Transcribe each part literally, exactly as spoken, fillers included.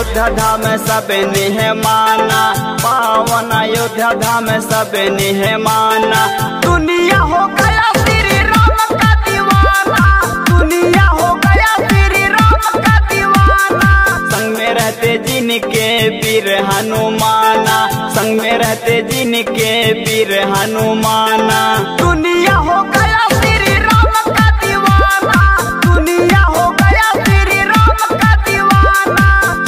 अयोध्या धाम सब ने माना, पावन अयोध्या धाम सब ने माना। दुनिया हो गया श्री राम का दीवाना, दुनिया हो गया श्री राम का दीवाना। संग में रहते जिनके वीर हनुमाना, संग में रहते जिनके वीर हनुमाना। दुनिया हो गया श्री राम का दीवाना, दुनिया हो गया श्री राम का दीवाना।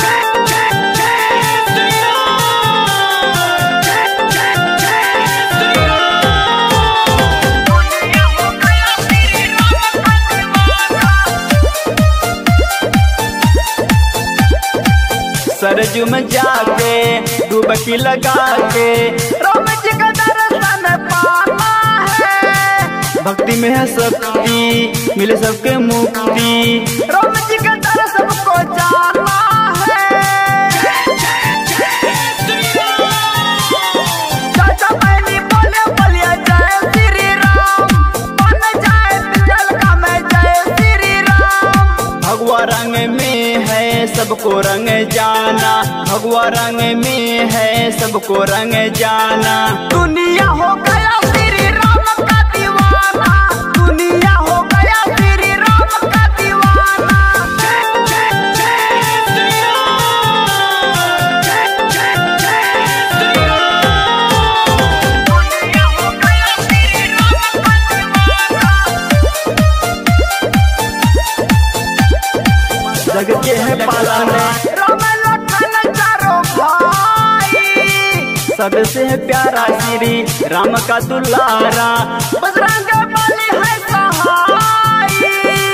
सरजू में जाके डुबकी लगा के राम जी का दर्शन पाना है। भक्ति में है शक्ति, मिले सबके मुक्ति, राम जी का दर्शन सबको जाना है। चाचा बहनी बोले बोलिए जय श्री राम, बन जाए दिल का मैं जय श्री राम। भगवा रंग में है सबको रंग जाना, भगवा रंग में है सबको रंग जाना। दुनिया हो गया श्री राम का दीवाना, दुनिया हो गया श्री राम का दीवाना। दुनिया हो गया श्री राम का दीवाना। जग के है पालने सबसे है प्यारा श्री राम का दुलारा। बजरंग बली है सहाई,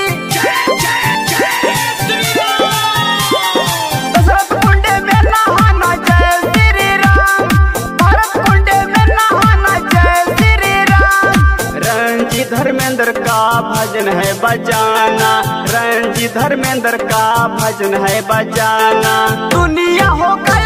दशरथ कुंड में नहाना जय श्री राम, भरत कुंड में नहाना जय श्री राम। रणजीत धर्मेंद्र का भजन है बजाना, रणजीत धर्मेंद्र का भजन है बजाना। दुनिया हो गया